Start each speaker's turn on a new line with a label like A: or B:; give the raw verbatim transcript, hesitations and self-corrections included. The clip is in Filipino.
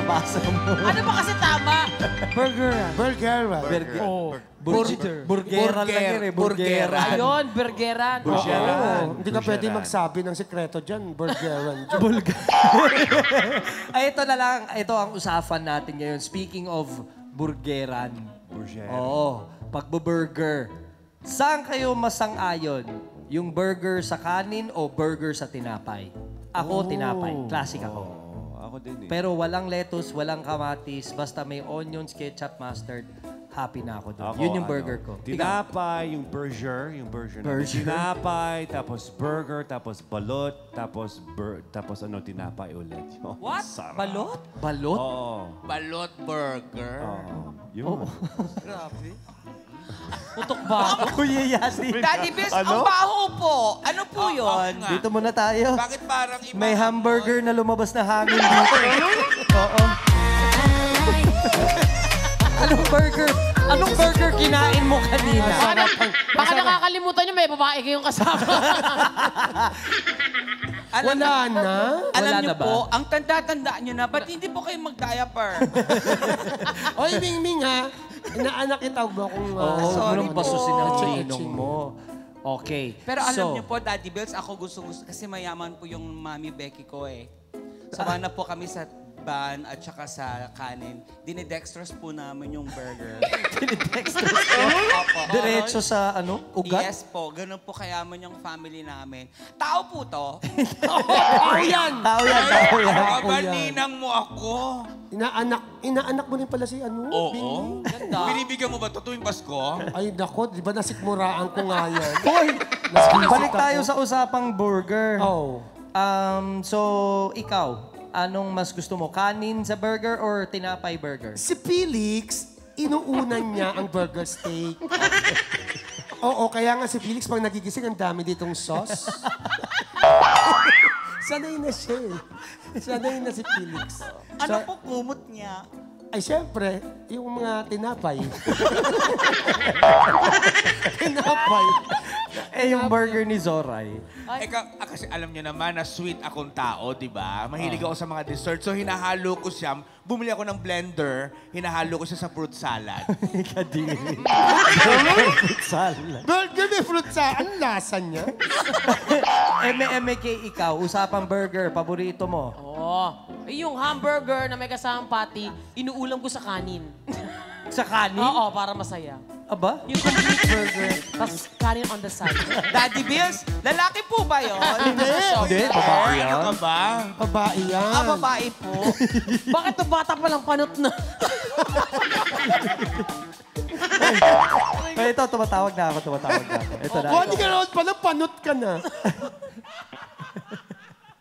A: nabasa mo.
B: Ano ba kasi tama?
C: Burgeran.
D: Burgeran.
A: Burger.
C: Oh.
A: Burger. Burgeran lang yun eh. Burgeran.
B: Ayun, burgeran.
D: Oo. Hindi ka pwede magsabi ng sekreto dyan. Burgeran.
A: Bulgar. Ay, ito na lang. Ito ang usapan natin ngayon. Speaking of burgeran.
E: Burgeran.
A: Oo. Pagbo-burger. Saan kayo masang-ayon? Yung burger sa kanin o burger sa tinapay? Ako, tinapay. Classic ako.
E: Oh, ako din eh.
A: Pero walang lettuce, walang kamatis, basta may onions, ketchup, mustard, happy na ako doon.
E: Ako,
A: Yun yung burger
E: ano,
A: ko.
E: Tinapay, yung burger, yung burger. namin.
A: Burger?
E: Tinapay, tapos burger, tapos balot, tapos bur tapos ano, tinapay ulit. Yun,
B: What?
E: sarap.
B: Balot?
A: Balot?
E: Oo.
B: Balot burger.
E: Oo. Yun.
B: Grabe.
A: Putok ba? Kuya Yasi.
B: Daddy Bills, ang baho po. Ano po yun?
A: Dito muna tayo.
B: Bakit parang iba?
A: May hamburger na lumabas na hangin dito. Oo. Anong burger? Anong burger kinain mo kanina?
C: Baka, na, baka nakakalimutan nyo, may babae kayong kasama.
B: Alam
D: Wala na.
B: Alam
A: Wala
B: niyo
A: na ba?
B: po, ang tanda-tanda niyo na, ba't hindi po kayo mag-diaper?
D: Oy, Ming Ming ha. Inaanak kita ba kung...
A: Oo,
D: Uh,
A: oh,
B: sorry
A: anong basusin ng
D: po.
A: chinong mo? Okay.
B: Pero alam
A: So,
B: niyo po, Daddy Bills, ako gusto-gusto, kasi mayaman po yung Mami Becky ko eh. Sama na po kami sa ban at saka sa kanin. Dinidextrose po namin yung burger.
A: Dinidextrose
B: ko? Opo.
A: diretso sa ano? Ugat?
B: Yes po, ganun po kayaman yung family namin. Tao po to.
D: Ako yan.
A: Tao yan, tao yan.
D: Ako yan.
B: Ninang mo ako.
D: Inaanak, inaanak mo rin pala si ano?
B: Oo.
D: Ming?
B: Binibigyan mo ba ito tuwing Pasko?
D: Ay, nako, di ba nasikmuraan ko nga yan?
A: Hoy!
D: Nasikmuraan
A: Balik
D: ako.
A: tayo sa usapang burger.
D: Oh.
A: Um, so, ikaw, anong mas gusto mo? Kanin sa burger or tinapay burger?
D: Si Felix, inuunan niya ang burger steak. Oo, kaya nga si Felix, pag nagigising, ang dami ditong sauce. Sanay na siya eh. Sanay na si Felix.
B: Ano po kumot niya?
D: Ay, siyempre, yung mga tinapay. tinapay.
A: Eh, yung burger ni Zoray.
F: Eka, ah, kasi alam niyo naman na sweet akong tao, di ba? Mahilig ako sa mga dessert. So, hinahalo ko siya. Bumili ako ng blender, hinahalo ko siya sa fruit salad.
A: Kadiri. Salad.
D: Burger may fruit sa... Ang lasa niya?
A: M M K ikaw, usapang burger, paborito mo.
C: Oo. Eh, yung hamburger na may kasamang patty, inuulam ko sa kanin.
A: Sa kanin?
C: Oo, para masaya.
A: Aba?
C: Yung complete burger, tapos kanin on the side.
B: Daddy Bills, lalaki po ba yun?
D: Hindi.
A: Hindi, babae yan.
F: Ano ka ba?
D: Babae yan.
B: Ah, babae po.
C: Bakit to bata pa lang panot na?
A: Ay, ito, tumatawag na ako, tumatawag na ako. Ito na.
D: Oh, hindi ka naman pala, panot ka na.